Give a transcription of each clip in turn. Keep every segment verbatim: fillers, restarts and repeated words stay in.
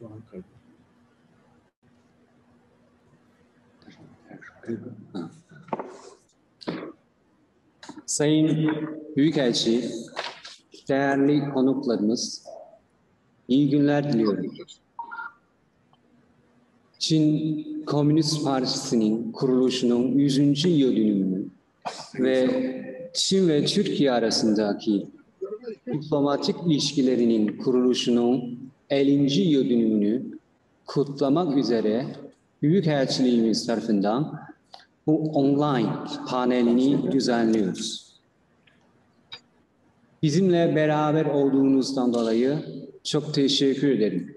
Şu an kayıt. Sayın Büyükelçi, değerli konuklarımız, iyi günler diliyorum. Çin Komünist Partisi'nin kuruluşunun yüzüncü yıl dönümünü ve Çin ve Türkiye arasındaki diplomatik ilişkilerinin kuruluşunun ellinci yıl dönümünü kutlamak üzere Büyükelçiliğimiz tarafından bu online panelini düzenliyoruz. Bizimle beraber olduğunuzdan dolayı çok teşekkür ederim.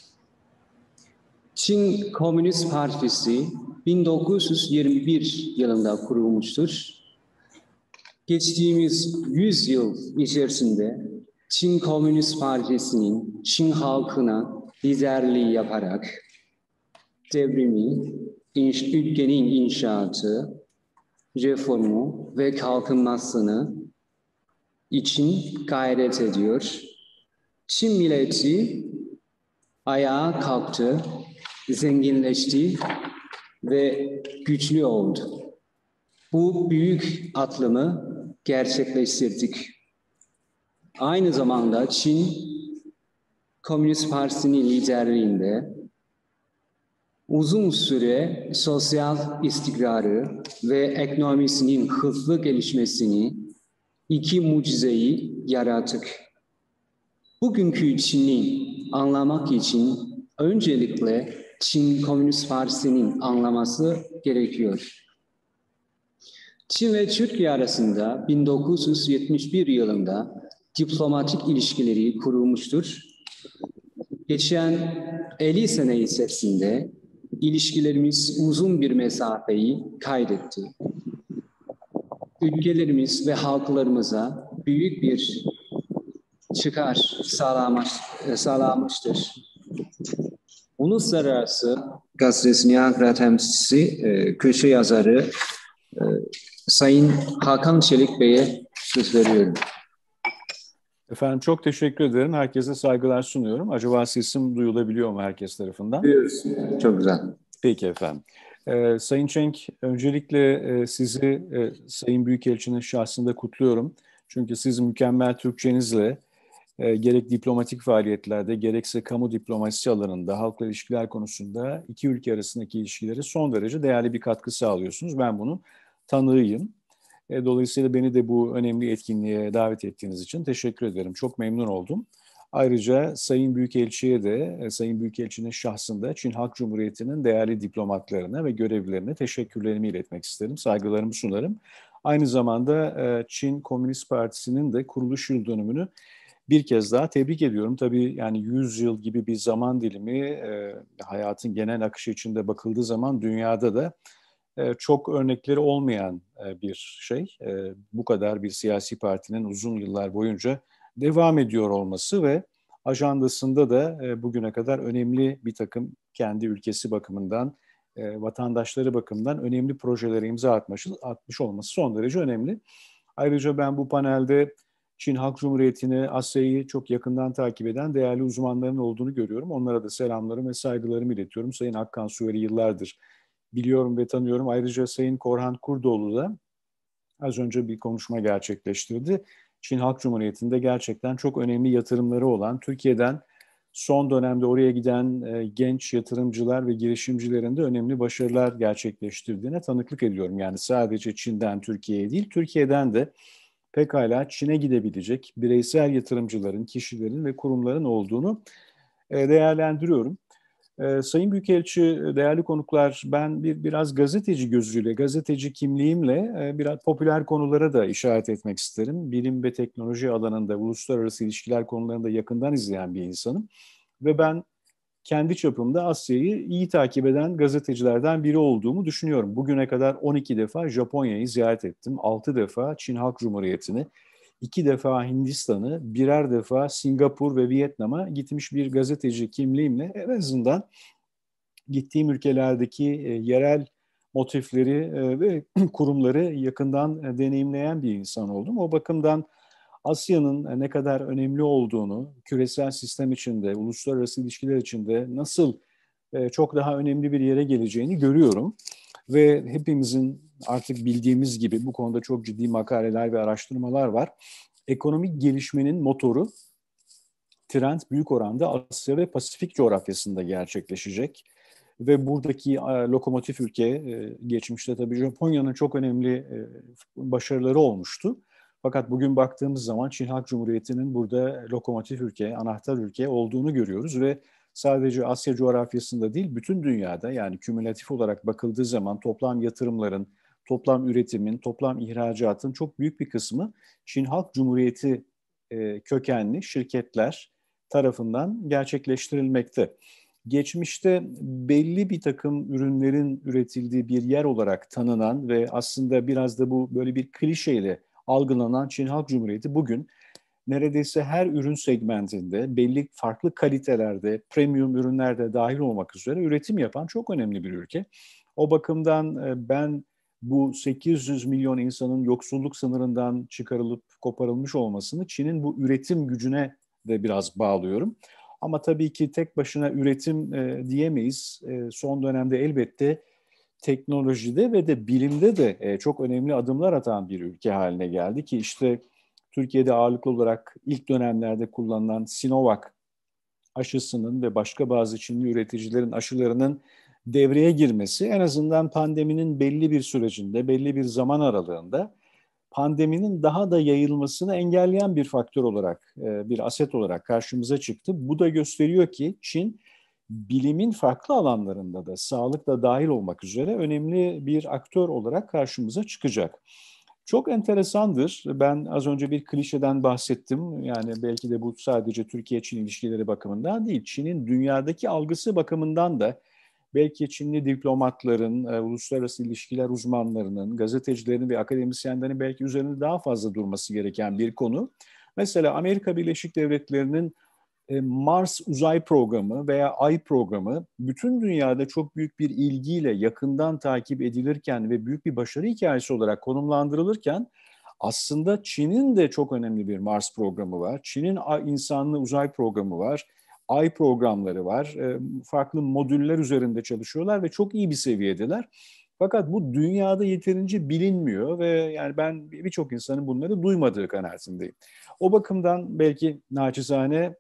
Çin Komünist Partisi bin dokuz yüz yirmi bir yılında kurulmuştur. Geçtiğimiz yüz yıl içerisinde Çin Komünist Partisi'nin Çin halkına liderliği yaparak devrimi, inş, ülkenin inşaatı, reformu ve kalkınmasını için gayret ediyor. Çin milleti ayağa kalktı, zenginleşti ve güçlü oldu. Bu büyük atılımı gerçekleştirdik. Aynı zamanda Çin Komünist Partisi'nin liderliğinde uzun süre sosyal istikrarı ve ekonomisinin hızlı gelişmesini iki mucizeyi yarattık. Bugünkü Çin'i anlamak için öncelikle Çin Komünist Partisi'nin anlaması gerekiyor. Çin ve Türkiye arasında bin dokuz yüz yetmiş bir yılında diplomatik ilişkileri kurulmuştur. Geçen elli sene içerisinde ilişkilerimiz uzun bir mesafeyi kaydetti. Ülkelerimiz ve halklarımıza büyük bir çıkar sağlamış, sağlamıştır. Uluslararası Gazetesi'nin Ankara temsilcisi, köşe yazarı Sayın Hakan Çelik Bey'e söz veriyorum. Efendim çok teşekkür ederim. Herkese saygılar sunuyorum. Acaba sesim duyulabiliyor mu herkes tarafından? Duyuyoruz. Çok güzel. Peki efendim. Ee, Sayın Cenk, öncelikle e, sizi e, Sayın Büyükelçinin şahsında kutluyorum. Çünkü siz mükemmel Türkçenizle e, gerek diplomatik faaliyetlerde gerekse kamu diplomasisi alanında halkla ilişkiler konusunda iki ülke arasındaki ilişkileri son derece değerli bir katkı sağlıyorsunuz. Ben bunun tanığıyım. Dolayısıyla beni de bu önemli etkinliğe davet ettiğiniz için teşekkür ederim. Çok memnun oldum. Ayrıca Sayın Büyükelçi'ye de, Sayın Büyükelçinin şahsında Çin Halk Cumhuriyeti'nin değerli diplomatlarına ve görevlilerine teşekkürlerimi iletmek isterim. Saygılarımı sunarım. Aynı zamanda Çin Komünist Partisi'nin de kuruluş yıl dönümünü bir kez daha tebrik ediyorum. Tabii yani yüz yıl gibi bir zaman dilimi hayatın genel akışı içinde bakıldığı zaman dünyada da çok örnekleri olmayan bir şey. Bu kadar bir siyasi partinin uzun yıllar boyunca devam ediyor olması ve ajandasında da bugüne kadar önemli bir takım kendi ülkesi bakımından, vatandaşları bakımından önemli projelere imza atmış, atmış olması son derece önemli. Ayrıca ben bu panelde Çin Halk Cumhuriyeti'ni, Asya'yı çok yakından takip eden değerli uzmanların olduğunu görüyorum. Onlara da selamlarımı ve saygılarımı iletiyorum. Sayın Akkan Suveri yıllardır biliyorum ve tanıyorum. Ayrıca Sayın Korhan Kurdoğlu da az önce bir konuşma gerçekleştirdi. Çin Halk Cumhuriyeti'nde gerçekten çok önemli yatırımları olan, Türkiye'den son dönemde oraya giden e, genç yatırımcılar ve girişimcilerin de önemli başarılar gerçekleştirdiğine tanıklık ediyorum. Yani sadece Çin'den Türkiye'ye değil, Türkiye'den de pekala Çin'e gidebilecek bireysel yatırımcıların, kişilerin ve kurumların olduğunu e, değerlendiriyorum. Ee, Sayın Büyükelçi, değerli konuklar, ben bir biraz gazeteci gözüyle, gazeteci kimliğimle e, biraz popüler konulara da işaret etmek isterim. Bilim ve teknoloji alanında, uluslararası ilişkiler konularında yakından izleyen bir insanım. Ve ben kendi çapımda Asya'yı iyi takip eden gazetecilerden biri olduğumu düşünüyorum. Bugüne kadar on iki defa Japonya'yı ziyaret ettim, altı defa Çin Halk Cumhuriyeti'ni, iki defa Hindistan'ı, birer defa Singapur ve Vietnam'a gitmiş bir gazeteci kimliğimle en azından gittiğim ülkelerdeki e, yerel motifleri e, ve kurumları yakından e, deneyimleyen bir insan oldum. O bakımdan Asya'nın ne kadar önemli olduğunu, küresel sistem içinde, uluslararası ilişkiler içinde nasıl çok daha önemli bir yere geleceğini görüyorum. Ve hepimizin artık bildiğimiz gibi bu konuda çok ciddi makaleler ve araştırmalar var. Ekonomik gelişmenin motoru, trend büyük oranda Asya ve Pasifik coğrafyasında gerçekleşecek. Ve buradaki lokomotif ülke, geçmişte tabii Japonya'nın çok önemli başarıları olmuştu. Fakat bugün baktığımız zaman Çin Halk Cumhuriyeti'nin burada lokomotif ülke, anahtar ülke olduğunu görüyoruz ve sadece Asya coğrafyasında değil, bütün dünyada, yani kümülatif olarak bakıldığı zaman toplam yatırımların, toplam üretimin, toplam ihracatın çok büyük bir kısmı Çin Halk Cumhuriyeti kökenli şirketler tarafından gerçekleştirilmekte. Geçmişte belli bir takım ürünlerin üretildiği bir yer olarak tanınan ve aslında biraz da bu böyle bir klişeyle algılanan Çin Halk Cumhuriyeti bugün neredeyse her ürün segmentinde belli farklı kalitelerde, premium ürünlerde dahil olmak üzere üretim yapan çok önemli bir ülke. O bakımdan ben bu sekiz yüz milyon insanın yoksulluk sınırından çıkarılıp koparılmış olmasını Çin'in bu üretim gücüne de biraz bağlıyorum. Ama tabii ki tek başına üretim e, diyemeyiz. E, son dönemde elbette teknolojide ve de bilimde de e, çok önemli adımlar atan bir ülke haline geldi ki işte Türkiye'de ağırlıklı olarak ilk dönemlerde kullanılan Sinovac aşısının ve başka bazı Çinli üreticilerin aşılarının devreye girmesi en azından pandeminin belli bir sürecinde, belli bir zaman aralığında pandeminin daha da yayılmasını engelleyen bir faktör olarak, bir aset olarak karşımıza çıktı. Bu da gösteriyor ki Çin bilimin farklı alanlarında da sağlık da dahil olmak üzere önemli bir aktör olarak karşımıza çıkacak. Çok enteresandır. Ben az önce bir klişeden bahsettim. Yani belki de bu sadece Türkiye-Çin ilişkileri bakımından değil, Çin'in dünyadaki algısı bakımından da belki Çinli diplomatların, e, uluslararası ilişkiler uzmanlarının, gazetecilerin ve akademisyenlerin belki üzerinde daha fazla durması gereken bir konu. Mesela Amerika Birleşik Devletleri'nin e, Mars uzay programı veya Ay programı bütün dünyada çok büyük bir ilgiyle yakından takip edilirken ve büyük bir başarı hikayesi olarak konumlandırılırken aslında Çin'in de çok önemli bir Mars programı var. Çin'in insanlı uzay programı var. Ay programları var. Farklı modüller üzerinde çalışıyorlar ve çok iyi bir seviyedeler. Fakat bu dünyada yeterince bilinmiyor ve yani ben birçok insanın bunları duymadığı kanaatindeyim. O bakımdan belki naçizane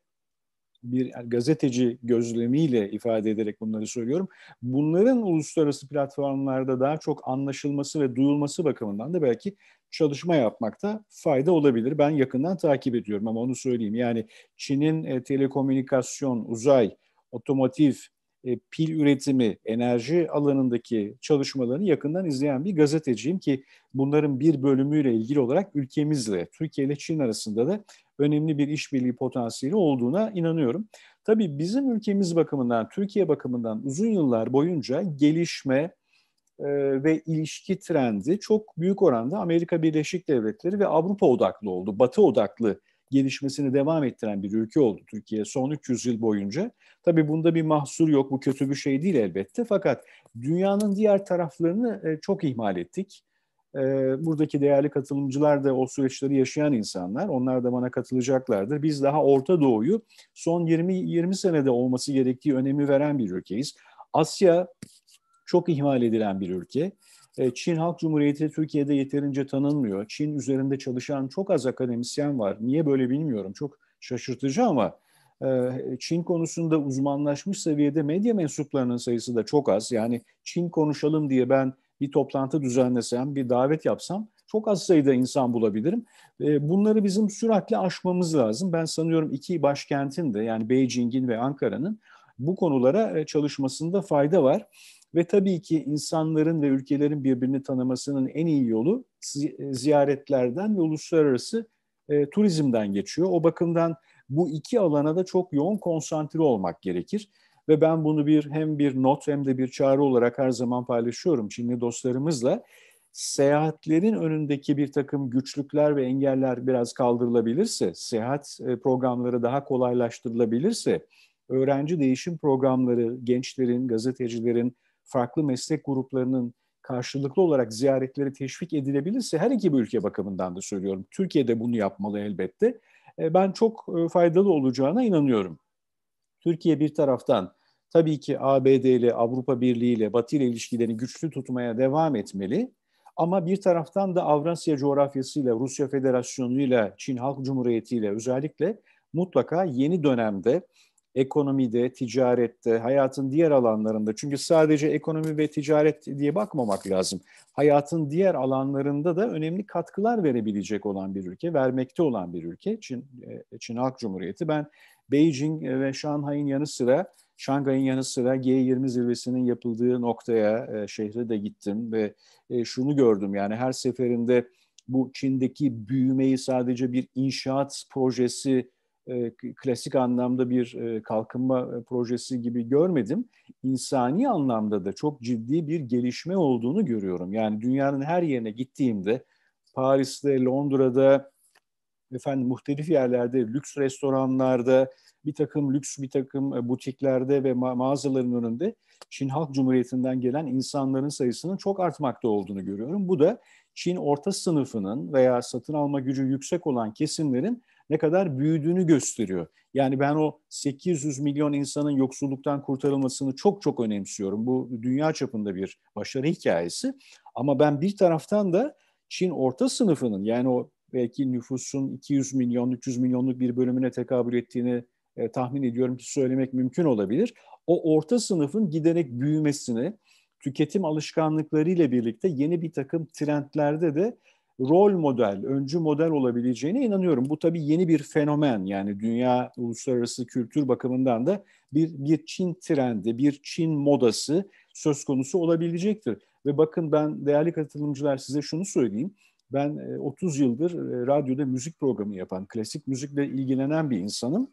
bir gazeteci gözlemiyle ifade ederek bunları söylüyorum. Bunların uluslararası platformlarda daha çok anlaşılması ve duyulması bakımından da belki çalışma yapmakta fayda olabilir. Ben yakından takip ediyorum ama onu söyleyeyim. Yani Çin'in e, telekomünikasyon, uzay, otomotiv, e, pil üretimi, enerji alanındaki çalışmalarını yakından izleyen bir gazeteciyim ki bunların bir bölümüyle ilgili olarak ülkemizle, Türkiye ile Çin arasında da önemli bir işbirliği potansiyeli olduğuna inanıyorum. Tabii bizim ülkemiz bakımından, Türkiye bakımından uzun yıllar boyunca gelişme e, ve ilişki trendi çok büyük oranda Amerika Birleşik Devletleri ve Avrupa odaklı oldu. Batı odaklı gelişmesini devam ettiren bir ülke oldu Türkiye son üç yüz yıl boyunca. Tabii bunda bir mahsur yok, bu kötü bir şey değil elbette. Fakat dünyanın diğer taraflarını e, çok ihmal ettik. Buradaki değerli katılımcılar da o süreçleri yaşayan insanlar. Onlar da bana katılacaklardır. Biz daha Orta Doğu'yu son yirmi yirmi senede olması gerektiği önemi veren bir ülkeyiz. Asya çok ihmal edilen bir ülke. Çin Halk Cumhuriyeti Türkiye'de yeterince tanınmıyor. Çin üzerinde çalışan çok az akademisyen var. Niye böyle bilmiyorum. Çok şaşırtıcı ama Çin konusunda uzmanlaşmış seviyede medya mensuplarının sayısı da çok az. Yani Çin konuşalım diye ben bir toplantı düzenlesem, bir davet yapsam çok az sayıda insan bulabilirim. Bunları bizim süratle aşmamız lazım. Ben sanıyorum iki başkentin de yani Beijing'in ve Ankara'nın bu konulara çalışmasında fayda var. Ve tabii ki insanların ve ülkelerin birbirini tanımasının en iyi yolu ziyaretlerden ve uluslararası e, turizmden geçiyor. O bakımdan bu iki alana da çok yoğun konsantre olmak gerekir. Ve ben bunu bir hem bir not hem de bir çağrı olarak her zaman paylaşıyorum Çinli dostlarımızla. Seyahatlerin önündeki bir takım güçlükler ve engeller biraz kaldırılabilirse, seyahat programları daha kolaylaştırılabilirse, öğrenci değişim programları gençlerin, gazetecilerin, farklı meslek gruplarının karşılıklı olarak ziyaretleri teşvik edilebilirse, her iki bu ülke bakımından da söylüyorum, Türkiye de bunu yapmalı elbette. E, ben çok e, faydalı olacağına inanıyorum. Türkiye bir taraftan tabii ki A B D ile, Avrupa Birliği ile, Batı ile ilişkilerini güçlü tutmaya devam etmeli. Ama bir taraftan da Avrasya coğrafyasıyla, Rusya Federasyonu ile, Çin Halk Cumhuriyeti ile özellikle mutlaka yeni dönemde ekonomide, ticarette, hayatın diğer alanlarında, çünkü sadece ekonomi ve ticaret diye bakmamak lazım. Hayatın diğer alanlarında da önemli katkılar verebilecek olan bir ülke, vermekte olan bir ülke Çin, Çin Halk Cumhuriyeti. Ben Beijing ve Şanghay'ın yanı sıra, Şanghay'ın yanı sıra G yirmi zirvesinin yapıldığı noktaya, şehre de gittim ve şunu gördüm, yani her seferinde bu Çin'deki büyümeyi sadece bir inşaat projesi, klasik anlamda bir kalkınma projesi gibi görmedim. İnsani anlamda da çok ciddi bir gelişme olduğunu görüyorum. Yani dünyanın her yerine gittiğimde, Paris'te, Londra'da, efendim muhtelif yerlerde, lüks restoranlarda, bir takım lüks bir takım butiklerde ve ma- mağazaların önünde Çin Halk Cumhuriyeti'nden gelen insanların sayısının çok artmakta olduğunu görüyorum. Bu da Çin orta sınıfının veya satın alma gücü yüksek olan kesimlerin ne kadar büyüdüğünü gösteriyor. Yani ben o sekiz yüz milyon insanın yoksulluktan kurtarılmasını çok çok önemsiyorum. Bu dünya çapında bir başarı hikayesi. Ama ben bir taraftan da Çin orta sınıfının, yani o belki nüfusun iki yüz milyon, üç yüz milyonluk bir bölümüne tekabül ettiğini e, tahmin ediyorum ki söylemek mümkün olabilir. O orta sınıfın giderek büyümesini, tüketim alışkanlıklarıyla birlikte yeni bir takım trendlerde de rol model, öncü model olabileceğine inanıyorum. Bu tabii yeni bir fenomen, yani dünya uluslararası kültür bakımından da bir, bir Çin trendi, bir Çin modası söz konusu olabilecektir. Ve bakın, ben değerli katılımcılar size şunu söyleyeyim. Ben otuz yıldır radyoda müzik programı yapan, klasik müzikle ilgilenen bir insanım.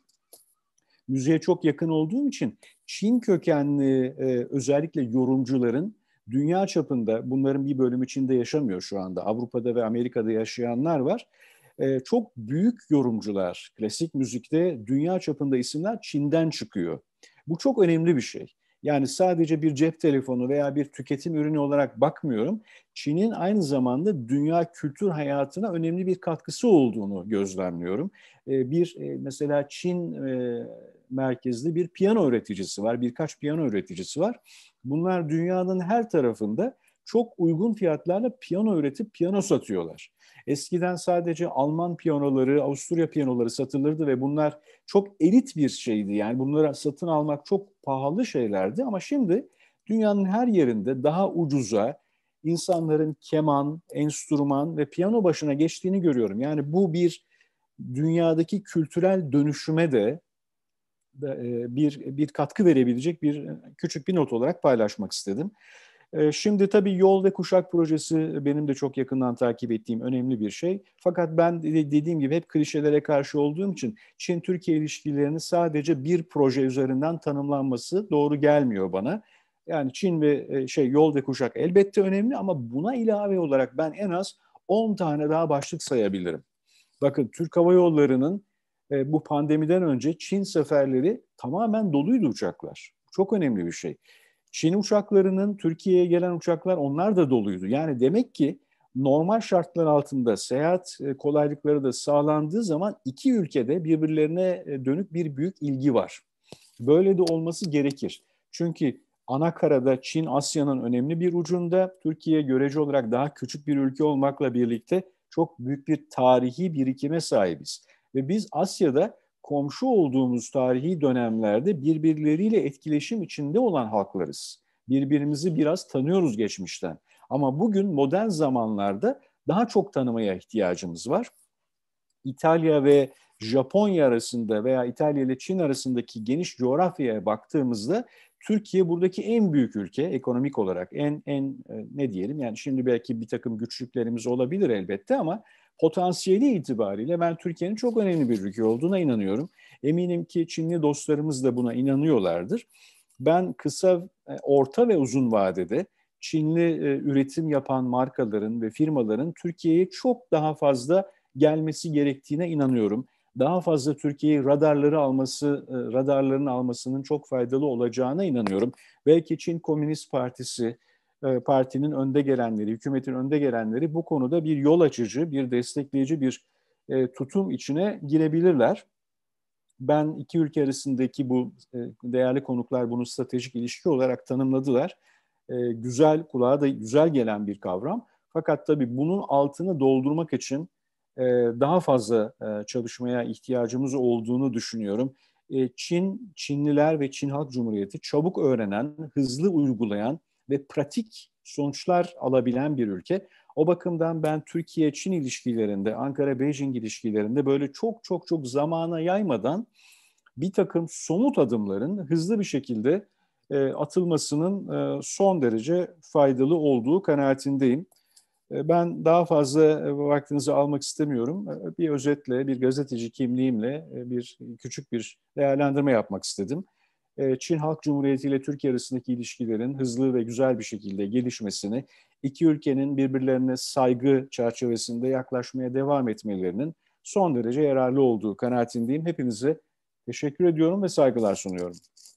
Müziğe çok yakın olduğum için Çin kökenli özellikle yorumcuların dünya çapında, bunların bir bölümü Çin'de yaşamıyor şu anda, Avrupa'da ve Amerika'da yaşayanlar var. Çok büyük yorumcular, klasik müzikte dünya çapında isimler Çin'den çıkıyor. Bu çok önemli bir şey. Yani sadece bir cep telefonu veya bir tüketim ürünü olarak bakmıyorum. Çin'in aynı zamanda dünya kültür hayatına önemli bir katkısı olduğunu gözlemliyorum. Bir mesela Çin merkezli bir piyano üreticisi var, birkaç piyano üreticisi var. Bunlar dünyanın her tarafında çok uygun fiyatlarla piyano üretip piyano satıyorlar. Eskiden sadece Alman piyanoları, Avusturya piyanoları satılırdı ve bunlar çok elit bir şeydi. Yani bunları satın almak çok pahalı şeylerdi, ama şimdi dünyanın her yerinde daha ucuza insanların keman, enstrüman ve piyano başına geçtiğini görüyorum. Yani bu bir dünyadaki kültürel dönüşüme de bir bir katkı verebilecek bir küçük bir not olarak paylaşmak istedim. Şimdi tabii Yol ve Kuşak projesi benim de çok yakından takip ettiğim önemli bir şey. Fakat ben dediğim gibi hep klişelere karşı olduğum için Çin-Türkiye ilişkilerinin sadece bir proje üzerinden tanımlanması doğru gelmiyor bana. Yani Çin ve şey Yol ve Kuşak elbette önemli, ama buna ilave olarak ben en az on tane daha başlık sayabilirim. Bakın, Türk Hava Yolları'nın e, bu pandemiden önce Çin seferleri tamamen doluydu uçaklar. Çok önemli bir şey. Çin uçaklarının Türkiye'ye gelen uçaklar, onlar da doluydu. Yani demek ki normal şartlar altında seyahat kolaylıkları da sağlandığı zaman iki ülkede birbirlerine dönük bir büyük ilgi var. Böyle de olması gerekir. Çünkü ana karada Çin Asya'nın önemli bir ucunda, Türkiye görece olarak daha küçük bir ülke olmakla birlikte çok büyük bir tarihi birikime sahibiz. Ve biz Asya'da komşu olduğumuz tarihi dönemlerde birbirleriyle etkileşim içinde olan halklarız. Birbirimizi biraz tanıyoruz geçmişten. Ama bugün modern zamanlarda daha çok tanımaya ihtiyacımız var. İtalya ve Japonya arasında veya İtalya ile Çin arasındaki geniş coğrafyaya baktığımızda Türkiye buradaki en büyük ülke, ekonomik olarak en en ne diyelim, yani şimdi belki bir takım güçlüklerimiz olabilir elbette, ama potansiyeli itibariyle ben Türkiye'nin çok önemli bir ülke olduğuna inanıyorum. Eminim ki Çinli dostlarımız da buna inanıyorlardır. Ben kısa, orta ve uzun vadede Çinli üretim yapan markaların ve firmaların Türkiye'ye çok daha fazla gelmesi gerektiğine inanıyorum. Daha fazla Türkiye'yi radarları alması, radarlarının almasının çok faydalı olacağına inanıyorum. Belki Çin Komünist Partisi e, partinin önde gelenleri, hükümetin önde gelenleri bu konuda bir yol açıcı, bir destekleyici bir e, tutum içine girebilirler. Ben iki ülke arasındaki bu e, değerli konuklar bunu stratejik ilişki olarak tanımladılar. E, güzel, kulağa da güzel gelen bir kavram. Fakat tabii bunun altını doldurmak için e, daha fazla e, çalışmaya ihtiyacımız olduğunu düşünüyorum. E, Çin, Çinliler ve Çin Halk Cumhuriyeti çabuk öğrenen, hızlı uygulayan ve pratik sonuçlar alabilen bir ülke. O bakımdan ben Türkiye-Çin ilişkilerinde, Ankara-Beijing ilişkilerinde böyle çok çok çok zamana yaymadan bir takım somut adımların hızlı bir şekilde e, atılmasının e, son derece faydalı olduğu kanaatindeyim. E, ben daha fazla e, vaktinizi almak istemiyorum. E, bir özetle, bir gazeteci kimliğimle e, bir küçük bir değerlendirme yapmak istedim. Çin Halk Cumhuriyeti ile Türkiye arasındaki ilişkilerin hızlı ve güzel bir şekilde gelişmesini, iki ülkenin birbirlerine saygı çerçevesinde yaklaşmaya devam etmelerinin son derece yararlı olduğu kanaatindeyim. Hepinize teşekkür ediyorum ve saygılar sunuyorum.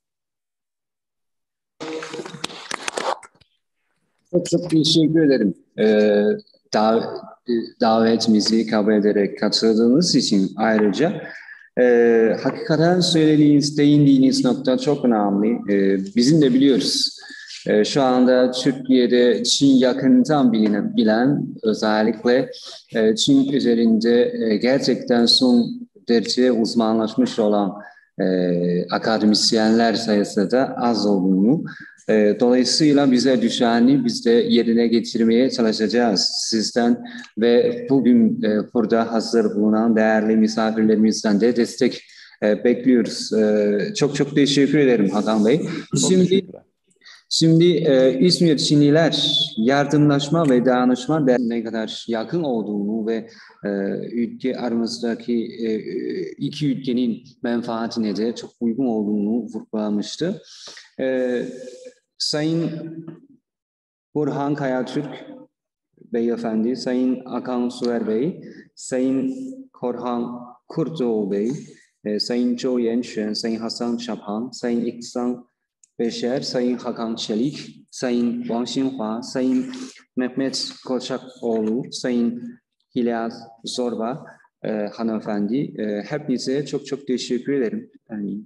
Çok çok teşekkür ederim. Ee, dav davetimizi kabul ederek katıldığınız için ayrıca. Ee, hakikaten söylediğiniz, değindiğiniz nokta çok önemli. Ee, bizim de biliyoruz. Ee, şu anda Türkiye'de Çin yakından bilinen, bilen, özellikle e, Çin üzerinde e, gerçekten son derece uzmanlaşmış olan e, akademisyenler sayısı da az olduğunu, e, dolayısıyla bize düşeni biz de yerine getirmeye çalışacağız sizden ve bugün e, burada hazır bulunan değerli misafirlerimizden de destek e, bekliyoruz. E, çok çok teşekkür ederim Hakan Bey. Çok Şimdi Şimdi e, İzmir Çinliler yardımlaşma ve dayanışma ne kadar yakın olduğunu ve e, ülke aramızdaki e, iki ülkenin menfaatine de çok uygun olduğunu vurgulamıştı. E, Sayın Burhan Kayatürk Beyefendi, Sayın Akan Suer Bey, Sayın Korhan Kurtoğlu Bey, e, Sayın Zhou Yanxuan, Sayın Hasan Şaphan, Sayın İhsan Beşer, Sayın Hakan Çelik, Sayın Wang Xinhua, Sayın Mehmet Koçakoğlu, Sayın Hilal Zorba e, hanımefendi, e, hepinize çok çok teşekkür ederim. Yani,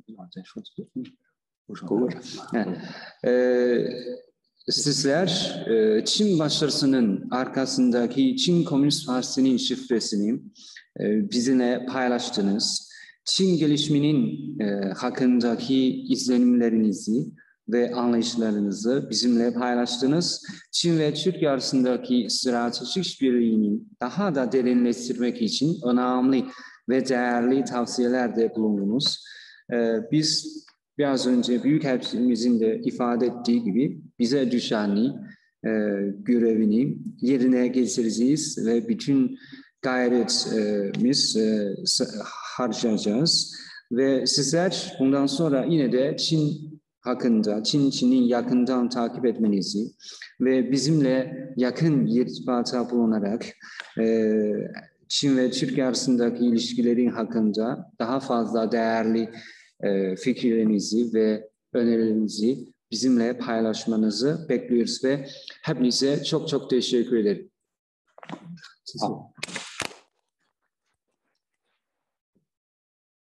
e, sizler e, Çin başarısının arkasındaki Çin Komünist Partisi'nin şifresini e, bizimle paylaştınız. Çin gelişiminin e, hakkındaki izlenimlerinizi ve anlayışlarınızı bizimle paylaştınız. Çin ve Türkiye arasındaki stratejik işbirliğini daha da derinleştirmek için önemli ve değerli tavsiyelerde bulundunuz. E, biz biraz önce Büyükelçimizin de ifade ettiği gibi bize düşeni e, görevini yerine getireceğiz ve bütün gayretimiz e, harcayacağız. Ve sizler bundan sonra yine de Çin hakkında, Çin Çin'in yakından takip etmenizi ve bizimle yakın irtibata bulunarak e, Çin ve Türkiye arasındaki ilişkilerin hakkında daha fazla değerli e, fikirlerinizi ve önerilerinizi bizimle paylaşmanızı bekliyoruz ve hepinize çok çok teşekkür ederim.